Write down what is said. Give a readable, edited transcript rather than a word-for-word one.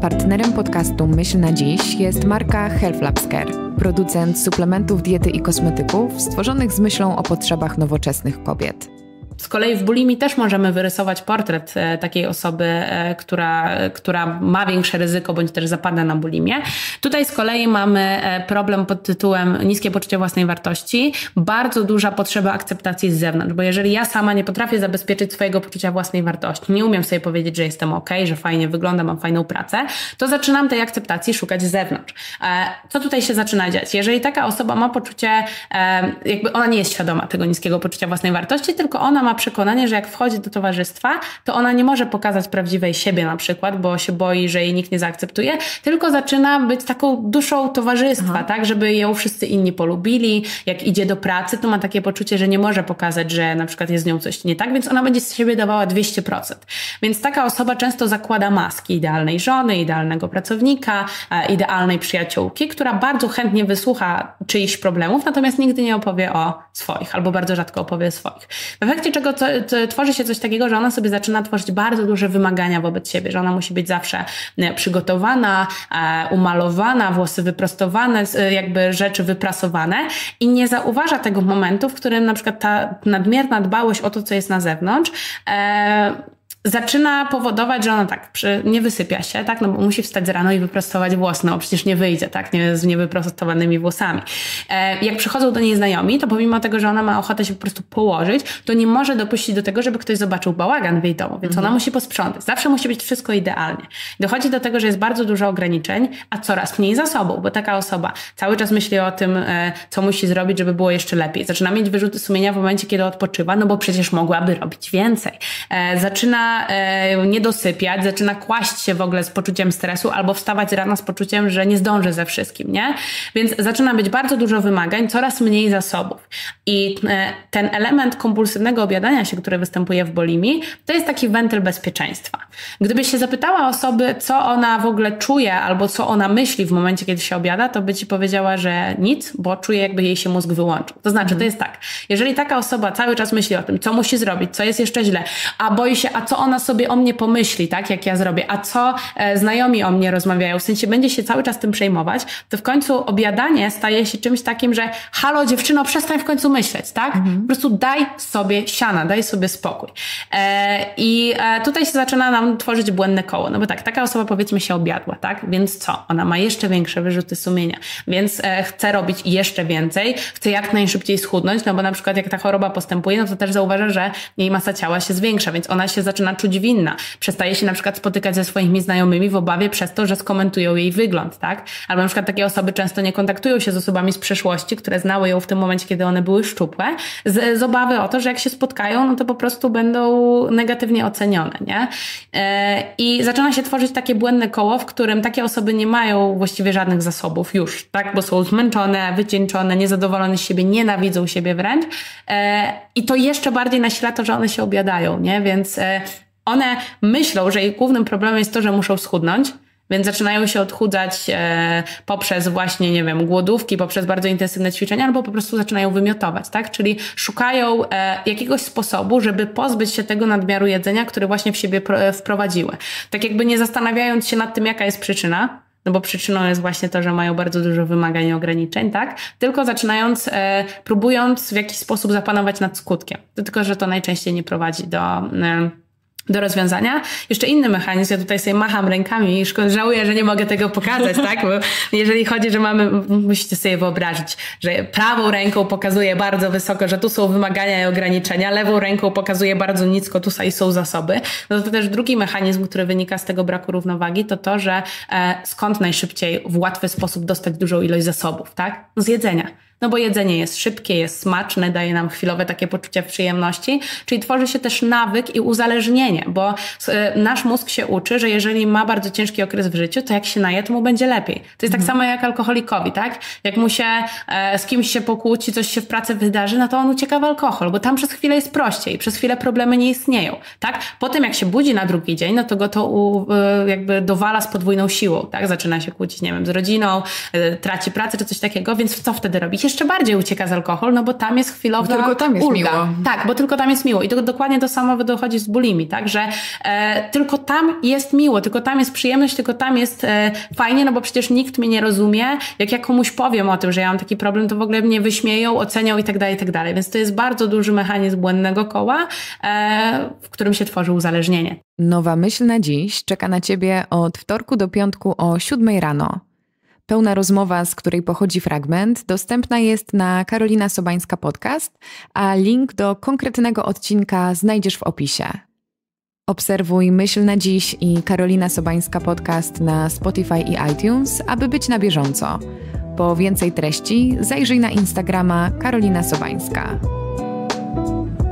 Partnerem podcastu Myśl na dziś jest marka Health Labs Care, producent suplementów diety i kosmetyków stworzonych z myślą o potrzebach nowoczesnych kobiet. Z kolei w bulimii też możemy wyrysować portret takiej osoby, która ma większe ryzyko bądź też zapada na bulimię. Tutaj z kolei mamy problem pod tytułem niskie poczucie własnej wartości, bardzo duża potrzeba akceptacji z zewnątrz, bo jeżeli ja sama nie potrafię zabezpieczyć swojego poczucia własnej wartości, nie umiem sobie powiedzieć, że jestem okej, że fajnie wyglądam, mam fajną pracę, to zaczynam tej akceptacji szukać z zewnątrz. Co tutaj się zaczyna dziać? Jeżeli taka osoba ma poczucie, jakby ona nie jest świadoma tego niskiego poczucia własnej wartości, tylko ona ma przekonanie, że jak wchodzi do towarzystwa, to ona nie może pokazać prawdziwej siebie na przykład, bo się boi, że jej nikt nie zaakceptuje, tylko zaczyna być taką duszą towarzystwa, tak, żeby ją wszyscy inni polubili. Jak idzie do pracy, to ma takie poczucie, że nie może pokazać, że na przykład jest z nią coś nie tak, więc ona będzie z siebie dawała 200%. Więc taka osoba często zakłada maski idealnej żony, idealnego pracownika, idealnej przyjaciółki, która bardzo chętnie wysłucha czyichś problemów, natomiast nigdy nie opowie o swoich, albo bardzo rzadko opowie o swoich. W efekcie czego tworzy się coś takiego, że ona sobie zaczyna tworzyć bardzo duże wymagania wobec siebie, że ona musi być zawsze przygotowana, umalowana, włosy wyprostowane, jakby rzeczy wyprasowane i nie zauważa tego momentu, w którym na przykład ta nadmierna dbałość o to, co jest na zewnątrz, zaczyna powodować, że ona tak nie wysypia się, tak, no bo musi wstać z rano i wyprostować włosy, no przecież nie wyjdzie, tak, nie z niewyprostowanymi włosami. Jak przychodzą do niej znajomi, to pomimo tego, że ona ma ochotę się po prostu położyć, to nie może dopuścić do tego, żeby ktoś zobaczył bałagan w jej domu, więc ona musi posprzątać. Zawsze musi być wszystko idealnie. Dochodzi do tego, że jest bardzo dużo ograniczeń, a coraz mniej zasobów, bo taka osoba cały czas myśli o tym, co musi zrobić, żeby było jeszcze lepiej. Zaczyna mieć wyrzuty sumienia w momencie, kiedy odpoczywa, no bo przecież mogłaby robić więcej. Zaczyna nie dosypiać, zaczyna kłaść się w ogóle z poczuciem stresu albo wstawać rano z poczuciem, że nie zdąży ze wszystkim, nie? Więc zaczyna być bardzo dużo wymagań, coraz mniej zasobów. I ten element kompulsywnego objadania się, który występuje w bulimii, to jest taki wentyl bezpieczeństwa. Gdybyś się zapytała osoby, co ona w ogóle czuje albo co ona myśli w momencie, kiedy się objada, to by ci powiedziała, że nic, bo czuje, jakby jej się mózg wyłączył. To znaczy, to jest tak, jeżeli taka osoba cały czas myśli o tym, co musi zrobić, co jest jeszcze źle, a boi się, a co ona sobie o mnie pomyśli, tak, jak ja zrobię, a co znajomi o mnie rozmawiają, w sensie będzie się cały czas tym przejmować, to w końcu objadanie staje się czymś takim, że halo dziewczyno, przestań w końcu myśleć, tak? Po prostu daj sobie siana, daj sobie spokój. I tutaj się zaczyna nam tworzyć błędne koło, no bo tak, taka osoba powiedzmy się objadła, tak? Więc co? Ona ma jeszcze większe wyrzuty sumienia, więc chce robić jeszcze więcej, chce jak najszybciej schudnąć, no bo na przykład jak ta choroba postępuje, no to też zauważa, że jej masa ciała się zwiększa, więc ona się zaczyna czuć winna. Przestaje się na przykład spotykać ze swoimi znajomymi w obawie przez to, że skomentują jej wygląd, tak? Albo na przykład takie osoby często nie kontaktują się z osobami z przeszłości, które znały ją w tym momencie, kiedy one były szczupłe, z obawy o to, że jak się spotkają, no to po prostu będą negatywnie ocenione, nie? I zaczyna się tworzyć takie błędne koło, w którym takie osoby nie mają właściwie żadnych zasobów już, tak? Bo są zmęczone, wycieńczone, niezadowolone z siebie, nienawidzą siebie wręcz. I to jeszcze bardziej nasila to, że one się objadają, nie? Więc one myślą, że ich głównym problemem jest to, że muszą schudnąć, więc zaczynają się odchudzać poprzez właśnie, nie wiem, głodówki, poprzez bardzo intensywne ćwiczenia, albo po prostu zaczynają wymiotować, tak? Czyli szukają jakiegoś sposobu, żeby pozbyć się tego nadmiaru jedzenia, które właśnie w siebie wprowadziły. Tak jakby nie zastanawiając się nad tym, jaka jest przyczyna, no bo przyczyną jest właśnie to, że mają bardzo dużo wymagań i ograniczeń, tak? Tylko zaczynając, próbując w jakiś sposób zapanować nad skutkiem. Tylko że to najczęściej nie prowadzi do rozwiązania. Jeszcze inny mechanizm, ja tutaj sobie macham rękami i żałuję, że nie mogę tego pokazać, tak? Bo jeżeli chodzi, że musicie sobie wyobrazić, że prawą ręką pokazuje bardzo wysoko, że tu są wymagania i ograniczenia, lewą ręką pokazuje bardzo nisko, tutaj są zasoby. No to też drugi mechanizm, który wynika z tego braku równowagi, to, że skąd najszybciej w łatwy sposób dostać dużą ilość zasobów, tak? Z jedzenia. No bo jedzenie jest szybkie, jest smaczne, daje nam chwilowe takie poczucie przyjemności, czyli tworzy się też nawyk i uzależnienie, bo nasz mózg się uczy, że jeżeli ma bardzo ciężki okres w życiu, to jak się naje, to mu będzie lepiej. To jest tak samo jak alkoholikowi, tak? Jak mu się z kimś się pokłóci, coś się w pracy wydarzy, no to on ucieka w alkohol, bo tam przez chwilę jest prościej, przez chwilę problemy nie istnieją, tak? Potem jak się budzi na drugi dzień, no to go to jakby dowala z podwójną siłą, tak? Zaczyna się kłócić, nie wiem, z rodziną, traci pracę czy coś takiego, więc co wtedy robić? jeszcze bardziej ucieka z alkohol, no bo tam jest chwilowa ulga. Tylko tam jest miło. Tak, bo tylko tam jest miło. I to dokładnie to samo dochodzi z bulimii, tak, że tylko tam jest miło, tylko tam jest przyjemność, tylko tam jest fajnie, no bo przecież nikt mnie nie rozumie. Jak ja komuś powiem o tym, że ja mam taki problem, to w ogóle mnie wyśmieją, ocenią i tak dalej. Więc to jest bardzo duży mechanizm błędnego koła, w którym się tworzy uzależnienie. Nowa myśl na dziś czeka na Ciebie od wtorku do piątku o 7 rano. Pełna rozmowa, z której pochodzi fragment, dostępna jest na Karolina Sobańska Podcast, a link do konkretnego odcinka znajdziesz w opisie. Obserwuj Myśl na dziś i Karolina Sobańska Podcast na Spotify i iTunes, aby być na bieżąco. Po więcej treści zajrzyj na Instagrama Karolina Sobańska.